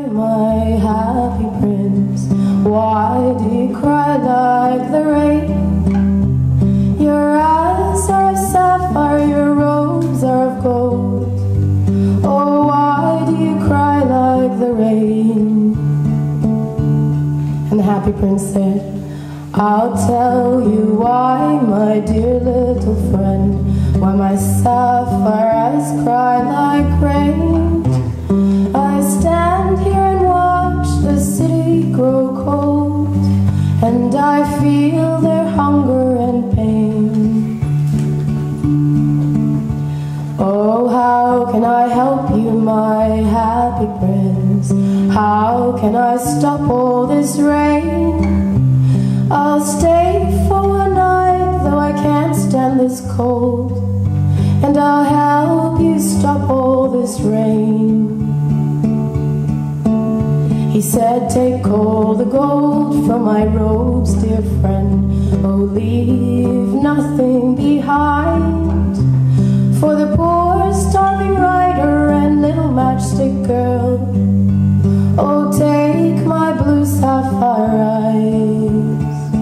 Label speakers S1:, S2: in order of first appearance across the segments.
S1: my happy prince, why do you cry like the rain? Your eyes are of sapphire, your robes are of gold. Oh, why do you cry like the rain? And the happy prince said, I'll tell you why, my dear little friend, why my sapphire eyes cry like rain. I stand here and watch the city grow cold, and I feel their hunger and pain. Oh, how can I help you, my happy prince? How can I stop all this rain? I'll stay for one night, though I can't stand this cold, and I'll help you stop all this rain. He said, take all the gold from my robes, dear friend. Oh, leave nothing behind for the poor starving rider and little matchstick girl. Oh, take my blue sapphire eyes.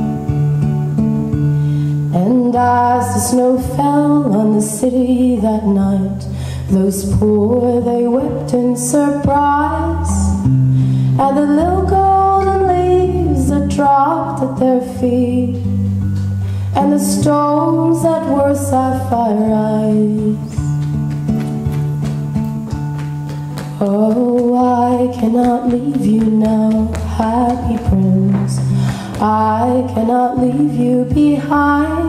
S1: And as the snow fell on the city that night, those poor, they wept in surprise at the little golden leaves that dropped at their feet, and the stones that were sapphire eyes. Oh, I cannot leave you now, happy prince, I cannot leave you behind.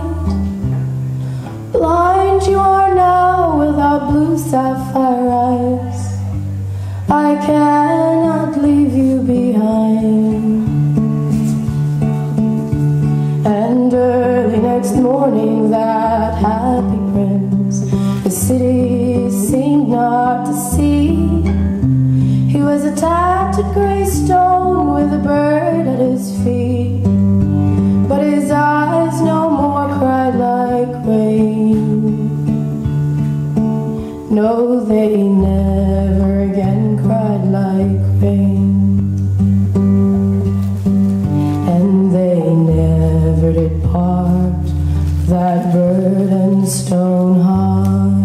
S1: Blind you are now without blue sapphire eyes, I cannot leave you behind. And early next morning that happy prince the city seemed not to see. He was a tattered grey stone with a bird at his feet, but his eyes no more cried like rain. No, they never again cried like rain, and they never did part that bird and stone heart.